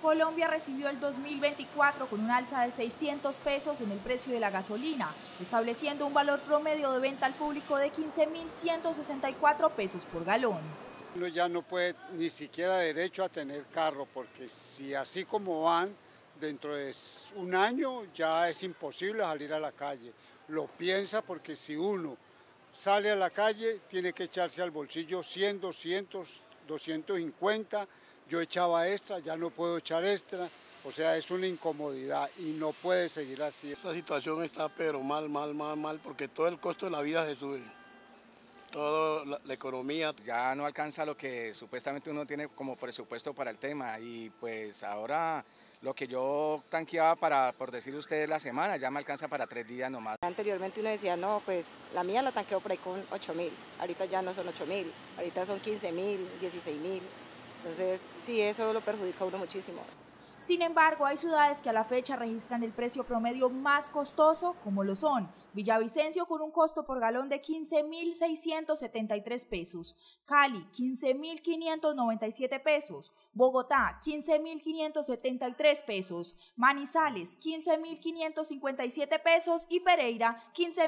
Colombia recibió el 2024 con un alza de 600 pesos en el precio de la gasolina, estableciendo un valor promedio de venta al público de 15.164 pesos por galón. Uno ya no puede ni siquiera derecho a tener carro, porque si así como van, dentro de un año ya es imposible salir a la calle. Lo piensa porque si uno sale a la calle tiene que echarse al bolsillo 100, 200, 250, yo echaba extra, ya no puedo echar extra, o sea, es una incomodidad y no puede seguir así. Esta situación está pero mal, porque todo el costo de la vida se sube. Toda la economía. Ya no alcanza lo que supuestamente uno tiene como presupuesto para el tema y pues ahora lo que yo tanqueaba para, por decir ustedes, la semana, ya me alcanza para 3 días nomás. Anteriormente uno decía, no, pues la mía la tanqueo por ahí con 8.000, ahorita ya no son 8.000, ahorita son 15.000, 16.000, entonces sí, eso lo perjudica a uno muchísimo. Sin embargo, hay ciudades que a la fecha registran el precio promedio más costoso, como lo son Villavicencio con un costo por galón de 15.673 pesos, Cali 15.597 pesos, Bogotá 15.573 pesos, Manizales 15.557 pesos y Pereira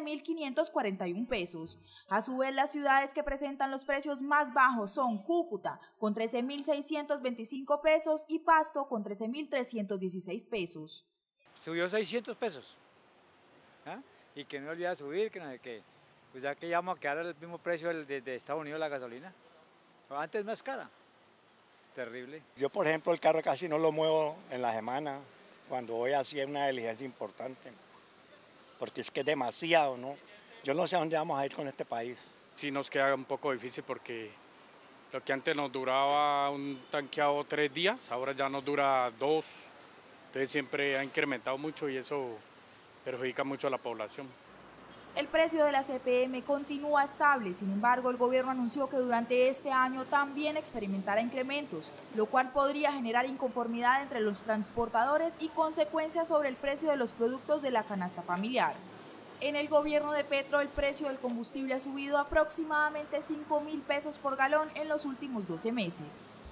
15.541 pesos. A su vez, las ciudades que presentan los precios más bajos son Cúcuta con 13.625 pesos y Pasto con 13.316 pesos. Subió 600 pesos. ¿Ah? Y que no olvida subir, que no sé qué. Pues ya que ya vamos a quedar al mismo precio de Estados Unidos la gasolina. Pero antes más cara. Terrible. Yo, por ejemplo, el carro casi no lo muevo en la semana, cuando voy así es una diligencia importante. Porque es que es demasiado, ¿no? Yo no sé a dónde vamos a ir con este país. Sí nos queda un poco difícil porque lo que antes nos duraba un tanqueado 3 días, ahora ya nos dura 2. Entonces siempre ha incrementado mucho y eso perjudica mucho a la población. El precio de la CPM continúa estable, sin embargo, el gobierno anunció que durante este año también experimentará incrementos, lo cual podría generar inconformidad entre los transportadores y consecuencias sobre el precio de los productos de la canasta familiar. En el gobierno de Petro, el precio del combustible ha subido aproximadamente 5.000 pesos por galón en los últimos 12 meses.